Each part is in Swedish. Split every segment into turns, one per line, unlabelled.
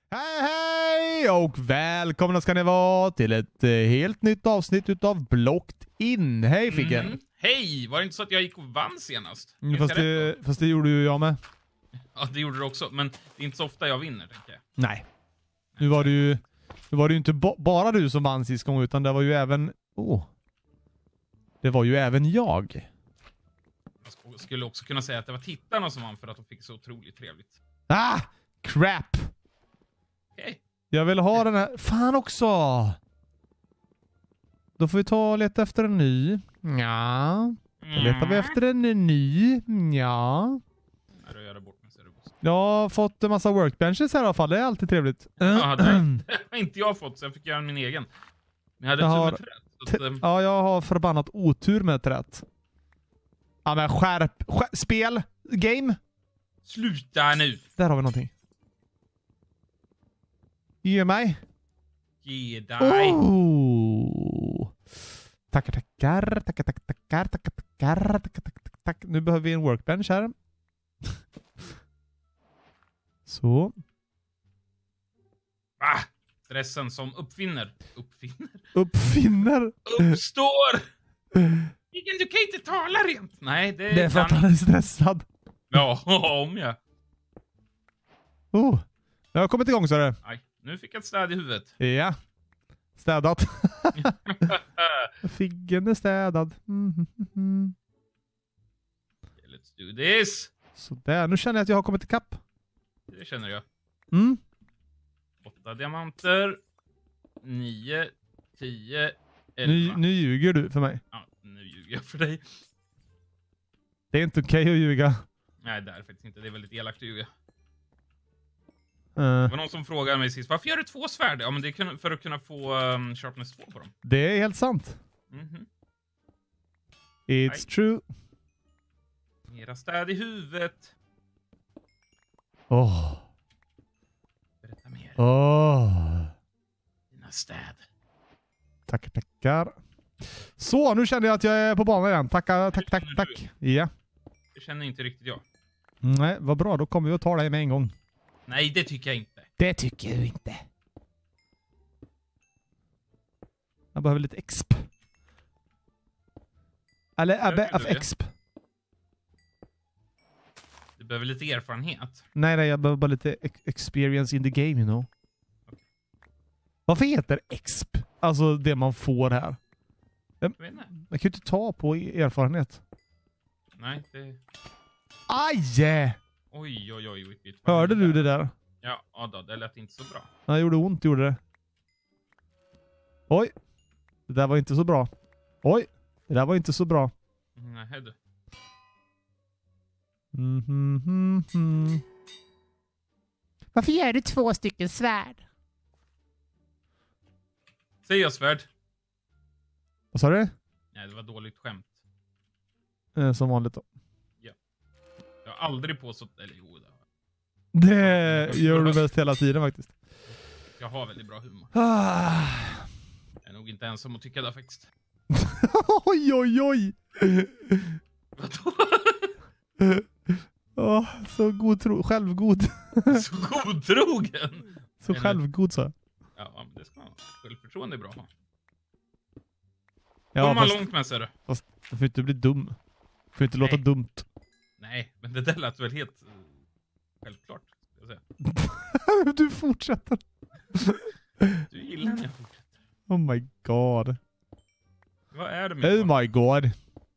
Hej hej och välkomna ska ni vara till ett helt nytt avsnitt utav Blocked In. Hej Figgen.
Hej, var det inte så att jag gick och vann senast?
Fast det gjorde ju jag med.
Ja, det gjorde du också, men det är inte så ofta jag vinner, tänker jag.
Nej. Nu var det ju inte bara du som vann sist gång, utan det var ju även... Det var ju även jag.
Jag skulle också kunna säga att det var tittarna som vann för att de fick så otroligt trevligt.
Ah! Crap!
Okej.
Jag vill ha den här... Fan också! Då får vi ta och leta efter en ny. Ja. Då letar vi efter en ny. Ja.
Nej, då gör jag bort mig, så är det bort.
Jag har fått en massa workbenches här i alla fall. Det är alltid trevligt.
Ja, det har inte jag fått, så jag fick göra min egen. Men jag hade tur med träd.
Ja, jag har förbannat otur med träd. Ja, men skärp. Spel. Game.
Sluta nu.
Där har vi någonting. Ge mig.
Ge dig.
Tackar. Nu behöver vi en workbench här. Så.
Stressen som uppstår. Du kan inte tala rent. Nej,
det är för att han är stressad.
Ja, om jag.
Jag har kommit igång, så är det.
Nej, nu fick jag ett städ i huvudet.
Ja. Städat. Figgen är städad.
Let's do this.
Så där, nu känner jag att jag har kommit ikapp.
Det känner jag. 8 diamanter. 9, 10, 11.
Nu ljuger du för mig.
Ja, nu ljuger jag för dig.
Det är inte okej att ljuga.
Nej, det är faktiskt inte. Det är väldigt elakt att ljuga.
Det
var någon som frågade mig sist, varför gör du 2 svärd? Ja, men det är för att kunna få sharpness 2 på dem.
Det är helt sant. It's true.
Mera städ i huvudet. Berätta mer. Dina städ.
Tackar. Så, nu känner jag att jag är på banan igen. Tack. Ja.
Det känner inte riktigt jag.
Nej, vad bra. Då kommer vi att ta dig med en gång.
Nej, det tycker jag inte.
Det tycker du inte. Jag behöver lite exp. Eller exp.
Du behöver lite erfarenhet.
Nej, jag behöver bara lite experience in the game, you know. Varför heter exp? Alltså det man får här.
Jag vet inte.
Man kan ju inte ta på erfarenhet.
Nej, det...
Aj!
Oj.
Hörde du det där?
Ja, då, det lät inte så bra.
Det gjorde ont, gjorde det. Oj. Det där var inte så bra. Oj. Det där var inte så bra.
Nej, du.
Varför gör du 2 stycken svärd?
Säger jag svärd?
Vad sa du?
Nej, det var dåligt skämt.
Som vanligt då.
Ja. Jag har aldrig påstått... Eller jo,
det gör du bäst hela tiden faktiskt.
Jag har väldigt bra humor. Jag är nog inte ensam att tycka det faktiskt.
Oj.
Vadå?
Så självgod.
Så godtrogen?
Så självgod, så.
Ja, men det ska man. Självförtroende är bra.
Ja,
man långt med sig det.
Fast du får inte bli dum. Du får inte låta dumt.
Nej, men det där lät väl helt självklart. Ska jag säga.
Du fortsätter.
Du gillar när jag fortsätter.
Oh my god.
Vad är det med
Oh my god.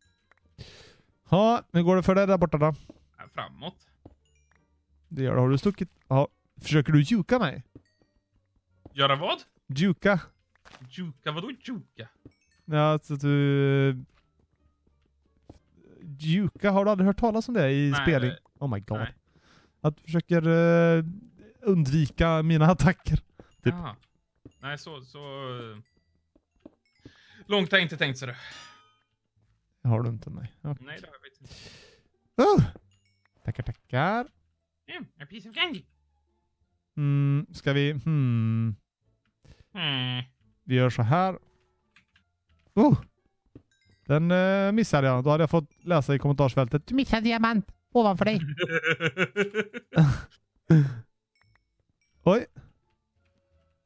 Ja, nu går det för dig där borta då.
Framåt.
Det gör det. Har du stuckit? Ja. Försöker du juka mig?
Göra vad?
Juka.
Juka? Vadå juka?
Ja, så du... Juka, har du aldrig hört talas om det i spelning? Oh my god.
Nej.
Att du försöker undvika mina attacker. Typ.
Nej, så... Långt har jag inte tänkt så det.
Har du inte, nej. Okay.
Nej, det har jag inte.
Tackar.
A piece of candy.
Ska vi... Vi gör så här. Den missade jag. Då hade jag fått läsa i kommentarsfältet.
Du missade diamant ovanför dig.
Oj.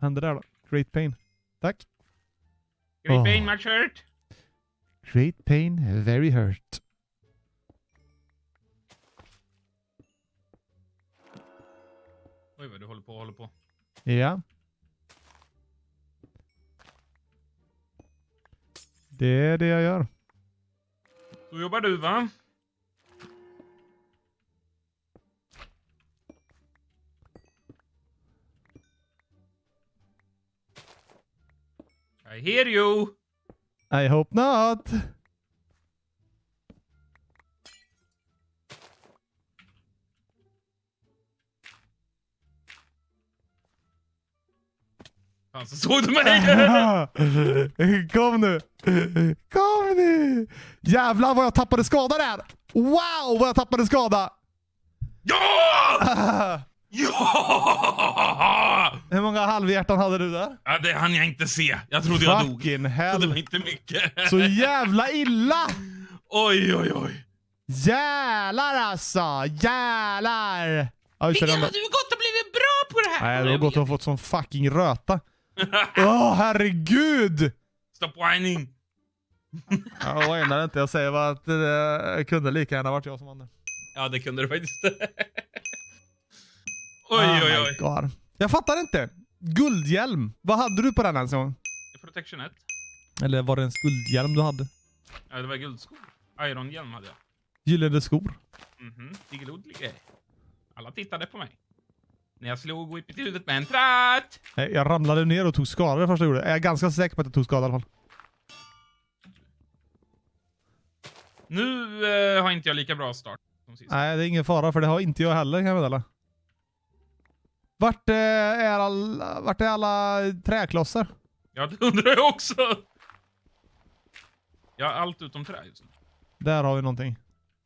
hände där då? Great pain. Tack.
Great pain, much hurt.
Great pain, very hurt.
Oj, vad du håller på.
Ja. Det är det jag gör.
Så jobbar du, va? I hear you.
I hope not.
Fan, så såg du mig?
Kom nu. Kom nu. Jävlar vad jag tappade skada där. Wow, vad jag tappade skada.
Ja! Ja!
Hur många halvhjärtan hade du där?
Ja, det hann jag inte se. Jag trodde jag dog.
Fucking
Så det var
hell.
inte mycket.
Så jävla illa.
Oj, oj, oj.
Jävlar alltså. Jävlar. Ja, just det,
Vilken
den-
har du gått och blivit bra på det här?
Nej, du har gått och fått sån fucking röta. Herregud.
Stop whining.
Jag ångrar inte. Jag säger bara att det kunde lika gärna varit jag som vann.
Ja, det kunde du faktiskt.
Oh
oj, oj,
my
oj.
God. Jag fattar inte. Guldhjälm. Vad hade du på den ens en gång?
Protection 1.
Eller var det en guldhjälm du hade?
Ja, det var guldskor. Ironhjälm hade jag.
Gyllene skor.
Diggelodlige. Alla tittade på mig. När jag slog Whippet i huvudet med en tratt.
Nej, jag ramlade ner och tog skada det första jag gjorde. Jag är ganska säker på att jag tog skada i alla fall.
Nu har inte jag lika bra start som sist.
Nej, det är ingen fara för det har inte jag heller, kan jag meddela. Vart är alla träklossar?
Ja, det undrar jag också. Jag har allt utom trä just nu.
Där har vi någonting.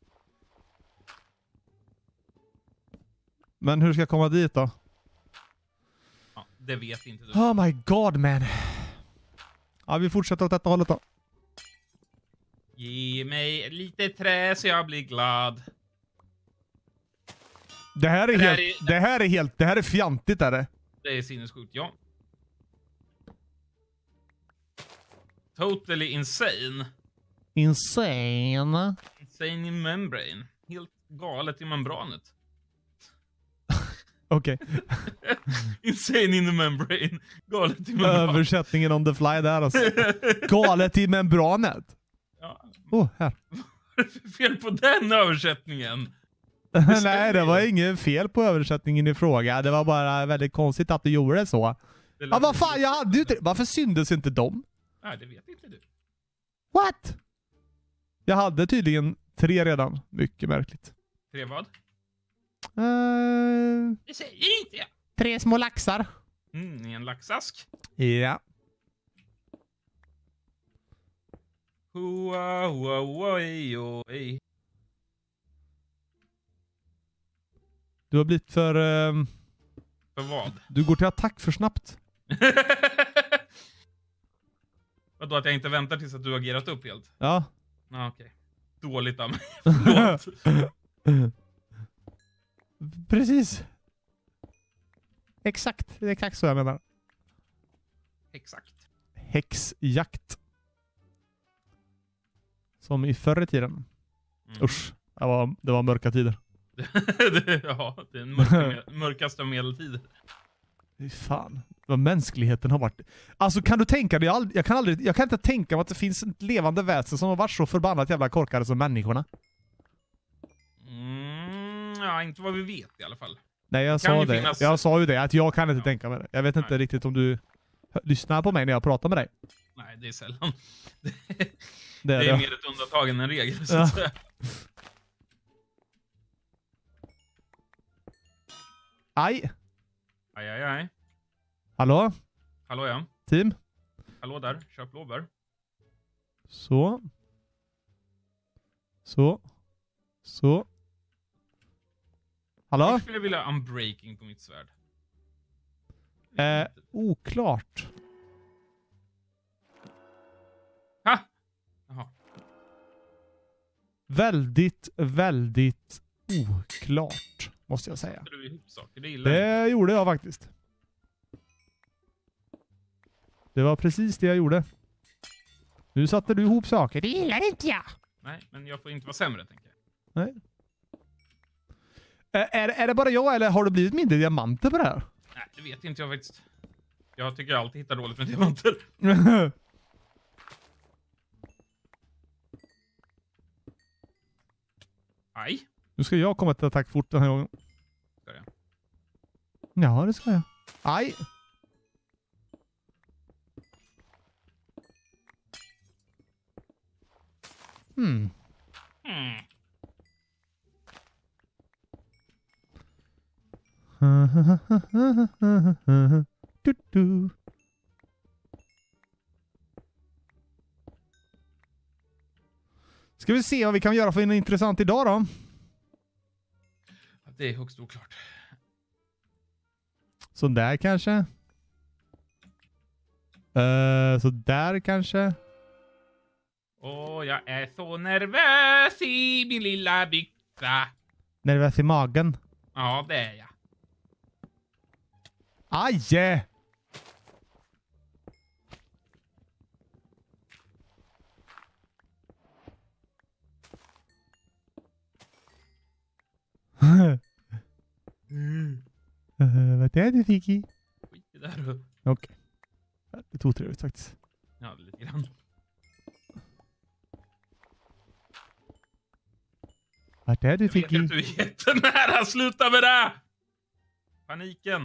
Men hur ska jag komma dit då?
Ja, det vet inte du.
Oh my god, man. Ja, vi fortsätter åt detta hållet då.
Ge mig lite trä så jag blir glad.
Det här är fjantigt, är det?
Det är sinnessjukt, ja. Totally insane.
Insane.
Insane in membrane. Helt galet i membranet.
Okej.
Insane in the membrane. Galet i membranet.
Översättningen on the fly där alltså. Galet i membranet.
Ja.
Här.
Fel på den översättningen.
Nej, det var inget fel på översättningen i fråga. Det var bara väldigt konstigt att du gjorde det så. Ja, vad fan, jag hade ju inte... Varför syndes inte de?
Nej, det vet inte du.
What? Jag hade tydligen 3 redan. Mycket märkligt.
3 vad? Det säger inte jag.
3 små laxar.
I en laxask.
Ja.
Hoa, hoa, oj, oj.
Du har blivit för...
För vad?
Du går till attack för snabbt.
Vadå, att jag inte väntar tills att du har agerat upp helt?
Ja.
Ah, okej. Dåligt av mig. Förlåt.
Precis. Exakt. Det är exakt så jag menar.
Exakt.
Häxjakt. Som i förr i tiden. Usch. Det var mörka tider.
Ja, det är den mörkaste av medeltid.
Fan. Vad mänskligheten har varit. Alltså kan du tänka dig, jag kan inte tänka mig att det finns ett levande väsen som har varit så förbannat jävla korkade som människorna.
Ja, inte vad vi vet i alla fall.
Nej, jag
kan
sa
ju
det.
finnas-
Jag sa ju det, att jag kan inte tänka mig det. Jag vet inte riktigt om du lyssnar på mig när jag pratar med dig.
Nej, det är sällan.
Det
är mer ett undantag än en regel, så att säga.
Aj.
Aj, aj, aj.
Hallå?
Hallå, ja.
Team?
Hallå där. Köp blåbär.
Så. Hallå?
Jag skulle vilja unbreaking på mitt svärd.
Oklart.
Ha! Jaha.
Väldigt oklart, måste jag säga.
Du ihop saker, det gillar jag.
Det gjorde jag faktiskt. Det var precis det jag gjorde. Nu satte du ihop saker.
Det gillar inte jag.
Nej, men jag får inte vara sämre, tänker jag.
Nej. Är det bara jag eller har det blivit mindre diamanter på det här?
Nej, det vet inte jag faktiskt. Jag tycker jag alltid hittar dåligt med diamanter. Aj.
Nu ska jag komma till attack fort den här gången.
Ska jag?
Ja, det ska jag. Aj! Hmm.
Hmm.
Du. Ska vi se vad vi kan göra för en intressant idag då?
Det är högst oklart.
Så där kanske. Så där kanske.
Åh, jag är så nervös i min lilla byxa.
Nervös i magen.
Ja, det är jag.
Aj! Vad är det, Fiki?
Skit i det där.
Okej. Det tog trevligt faktiskt.
Ja, lite grann.
Vart är du,
Jag vet
Fiki?
att du är jättenära. Sluta med det! Paniken.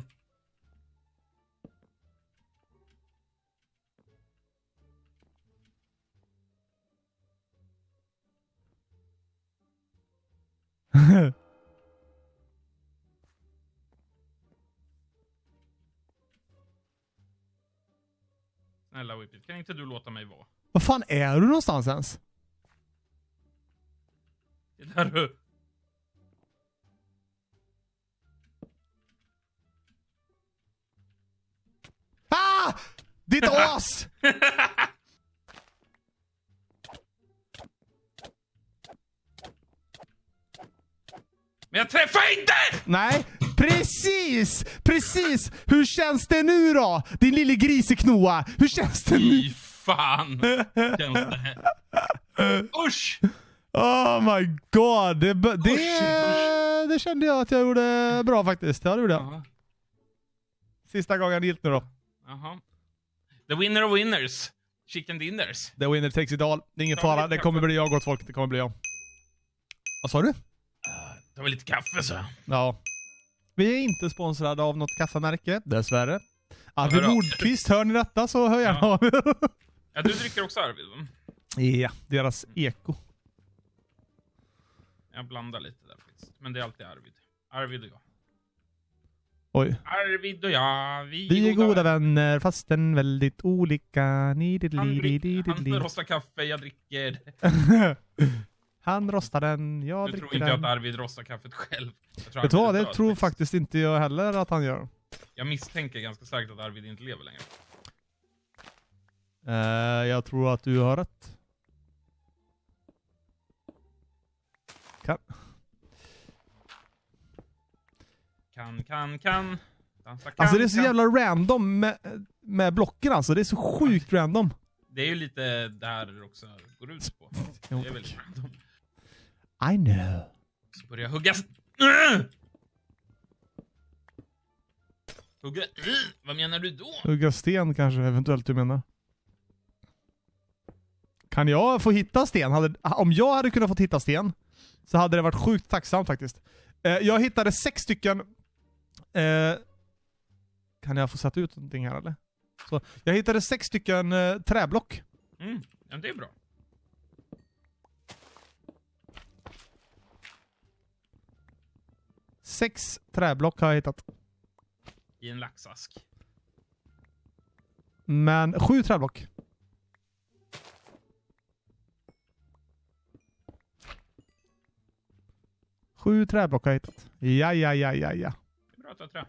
Snälla Whippet, kan inte du låta mig vara?
Vad fan är du någonstans ens?
Det är där du...
Ah! Ditt as!
Men jag träffar inte!
Nej, precis! Precis! Hur känns det nu då? Din lille griseknoa. Hur känns det nu?
Fy fan känns det. Usch!
Oh my god.
Usch.
Det kände jag att jag gjorde bra faktiskt. Ja, det gjorde jag.
Jaha.
Sista gången gilt nu då.
Jaha. The winner of winners. Chicken dinners.
The winner takes it all. Det är ingen
Ta
fara.
lite
Det kommer
kaffe.
bli jag, gott folk. Det kommer bli jag. Vad sa du?
Ta väl lite kaffe så.
Ja. Vi är inte sponsrade av något kaffemärke, dessvärre. Arvid
Hör av.
Nordqvist, hör ni detta så hör gärna av er.
Ja, du dricker också Arvid, va?
Ja, deras eko.
Jag blandar lite där faktiskt. Men det är alltid Arvid. Arvid och jag.
Oj.
Arvid och jag,
Vi är goda vänner, fastän väldigt olika.
Han rostar kaffe, jag dricker.
Han rostar den, jag
Du tror
dricker
inte
den.
att Arvid rostar kaffet själv. Jag tror
Vet du vad,
Arvid är
det
död,
tror
faktiskt.
faktiskt inte jag heller att han gör.
Jag misstänker ganska starkt att Arvid inte lever längre.
Jag tror att du har rätt.
Kan. Dansa kan.
Alltså det är så
kan.
jävla random med blocken alltså. Det är så sjukt random.
Det är ju lite där också går ut på. Det är väldigt random.
I know.
Så börjar jag hugga. Hugga? Vad menar du då?
Hugga sten kanske eventuellt du menar. Kan jag få hitta sten? Om jag hade kunnat få hitta sten så hade det varit sjukt tacksamt faktiskt. Jag hittade 6 stycken. Kan jag få sätta ut någonting här eller? Så, jag hittade 6 stycken träblock.
Ja, det är bra.
Sex träblock har jag hittat.
I en laxask.
Men 7 träblock. Sju träblock har jag hittat. Ja.
Det är bra att ta trä.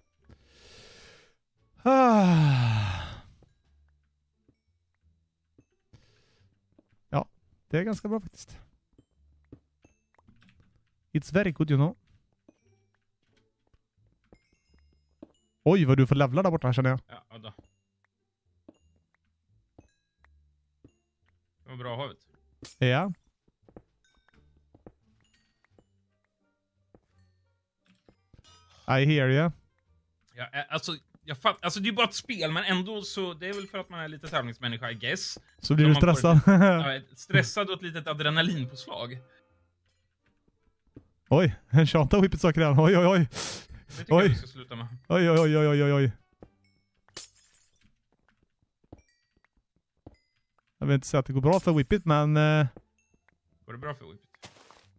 Ja, det är ganska bra faktiskt. It's very good, you know. Oj, vad du får levla där borta känner jag.
Ja, då. med bra havet.
Ja. I hear you.
Ja, alltså, alltså det är bara ett spel, men ändå så... Det är väl för att man är lite tävlingsmänniska, I guess.
Så blir du
man får
stressad.
Stressad och ett litet adrenalinpåslag.
Oj, en Shanta whippet saker redan. Oj, oj, oj.
Det tycker jag vi ska sluta med.
Oj, oj, oj, oj, oj, oj. Jag vill inte säga att det går bra för Whippet, men
Går det bra för Whippet?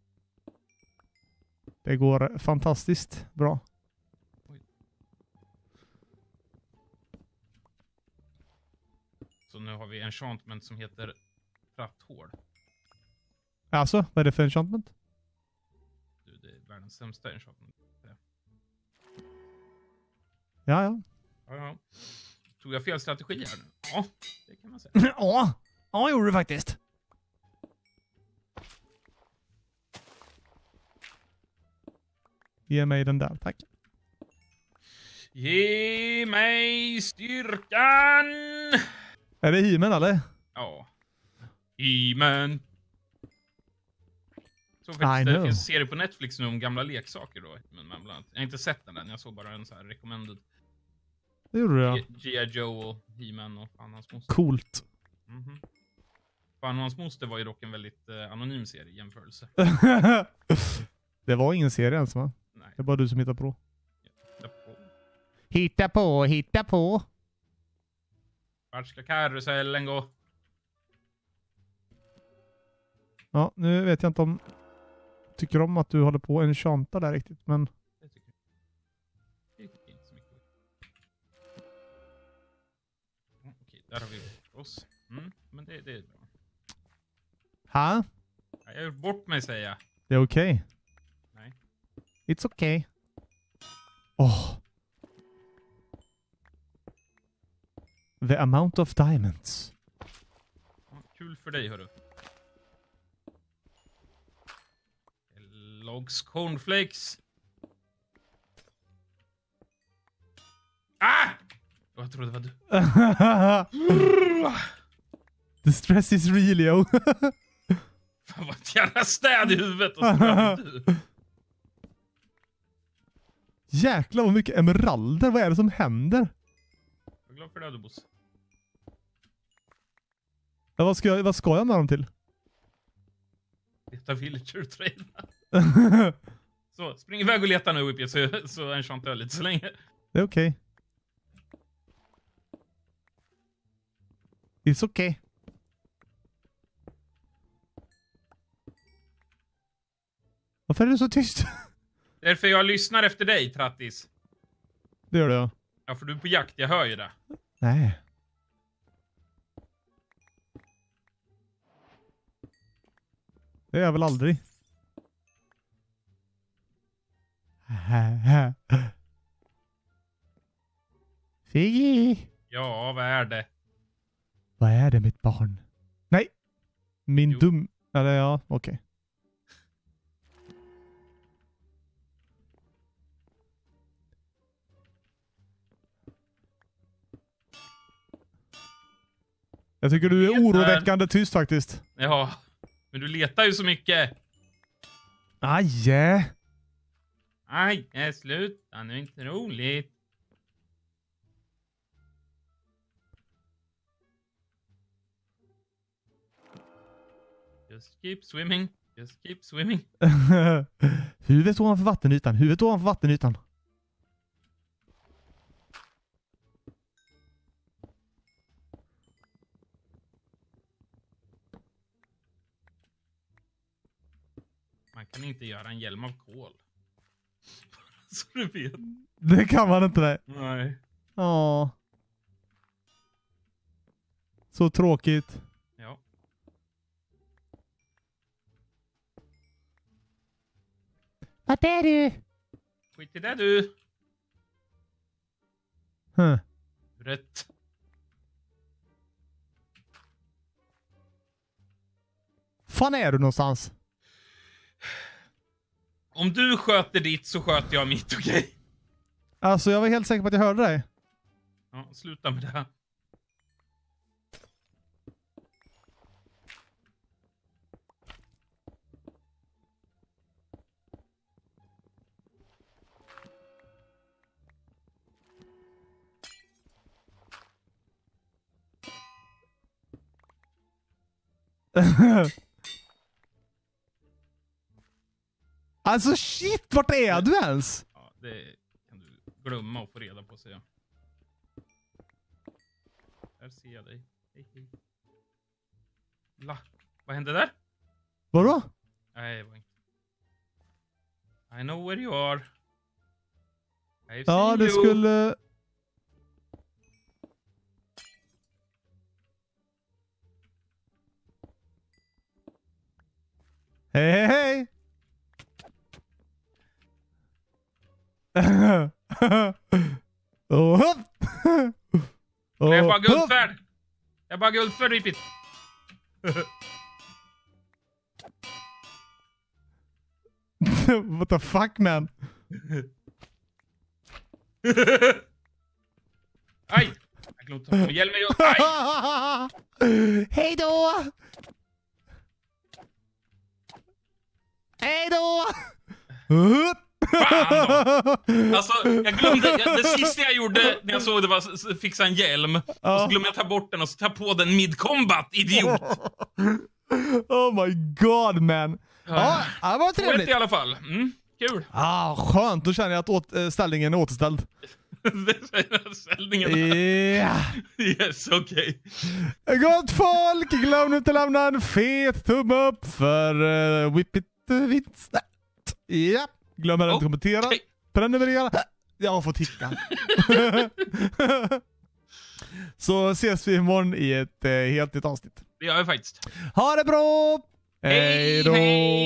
det går fantastiskt bra.
Så nu har vi enchantment som heter Ratthård.
Alltså, vad är det för enchantment?
Du, det är världens sämsta enchantment.
Ja, ja.
Ja. Tog jag fel strategi här nu? Ja, det kan man säga.
Ja, gjorde du faktiskt. Ge mig den där, tack.
Ge mig styrkan!
Är det He-Man eller?
Ja. He-Man. Så
I
faktiskt, det
know.
finns en serie på Netflix nu om gamla leksaker då. Men bland annat. Jag har inte sett den än, jag såg bara en så här recommended.
Det gjorde du, ja.
G.I. Joe och He-Man och fan hans moster.
Coolt.
Mhm. Fan och hans moster var ju dock en väldigt anonym serie i jämförelse.
Det var ingen serie ens, va?
Nej.
Det är bara du som hittar på.
Hitta på, hitta på.
Vart ska karusellen gå?
Ja, nu vet jag inte om tycker om att du håller på en chanta där riktigt, men
Det tycker jag. Det tycker inte så mycket. Okej, där har vi oss. Men det är bra.
ha?
Jag har gjort bort mig, säger jag.
Det är okej.
Nej.
It's okay. Oh. The amount of diamonds.
Ja, kul för dig, hörru. Logs cornflakes. Ah! Jag trodde det var du.
The stress is real, yo.
Fan, vad ett jävla städ i huvudet. Och så var det du.
Jäklar vad mycket emeralder. Vad är det som händer?
Jag är glad för det, du, Bosse.
Ja, vad ska jag med dem till?
Leta villager trade. Så, spring iväg och leta nu, Whippet, så enchantar jag lite så länge.
Det är okej. It's okay. Varför är du så tyst?
Därför jag lyssnar efter dig, Trattis.
Det gör det, ja.
Ja, för du är på jakt, jag hör ju det.
Nej. Det är jag väl aldrig. Figgy!
Ja, vad är det?
Vad är det, mitt barn? Nej! Min
Jo.
dum... Eller ja, okej. Jag tycker du är
Letar.
oroväckande tyst faktiskt.
Ja, men du letar ju så mycket.
Aj!
Aj, sluta, nu är inte roligt. Just keep swimming, just keep swimming.
Huvudet ovanför vattenytan, huvudet ovanför vattenytan.
Man kan inte göra en hjälm av kol. Så du vet.
Det kan man inte, nej.
Nej.
Ja. Så tråkigt.
Ja.
Vart är du?
Skit i det, du. Rätt.
Fan är du någonstans?
Om du sköter ditt så sköter jag mitt, okej?
Alltså jag var helt säker på att jag hörde dig.
Ja, sluta med det här.
Alltså shit, vart är du ens?
Ja, det kan du glömma och få reda på, säger jag. Där ser jag dig. Hej, hej. Vad hände där?
Vadå?
Nej, det var inte. I know where you are. I've
Ja,
seen
det
you.
skulle... Hej, hej, hej! Och hopp!
Jag är bara
Och hopp!
guldfärd. Jag är bara guldfärd, Ripit.
What the fuck, man?
Aj! Jag glömde ta på hjälmen. Aj!
Hej då! Hej då!
Fan då! Alltså, jag glömde... Det sista jag gjorde när jag såg det var att fixa en hjälm. Och så glömde jag ta bort den och så ta på den mid-combat, idiot!
Oh my god, man. Ja, det var trevligt.
I alla fall. Kul.
Skönt. Då känner jag att ställningen är återställd.
Det säger ställningen.
Yeah.
Yes, okej.
Gott folk, glöm inte att lämna en fet tumme upp för Whippet vinst. Ja, glöm inte att kommentera. Prenumerera. Jag har fått hicka. Så ses vi imorgon i ett helt nytt avsnitt.
Det gör jag faktiskt.
Ha det bra! Hej då!